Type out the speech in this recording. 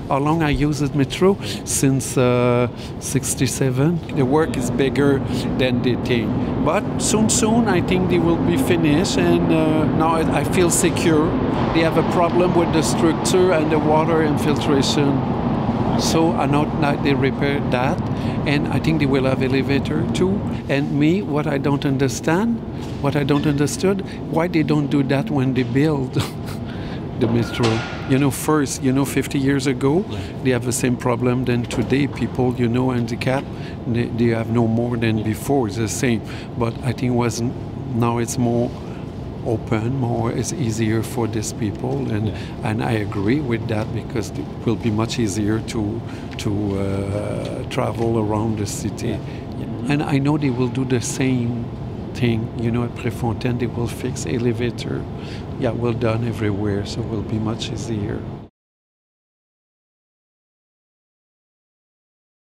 how long I use the metro? Since 67. The work is bigger than they think. But soon, I think they will be finished, and now I feel secure. They have a problem with the structure and the water infiltration. So I know that they repaired that, and I think they will have elevator too. And me, what I don't understand, why they don't do that when they build the metro. First, 50 years ago, they have the same problem than today. People, handicapped, they have no more than before. It's the same, but I think now it's more open, it's easier for these people, and I agree with that, because it will be much easier to travel around the city. And I know they will do the same thing, at Préfontaine they will fix elevator. Yeah, well done everywhere, so it will be much easier.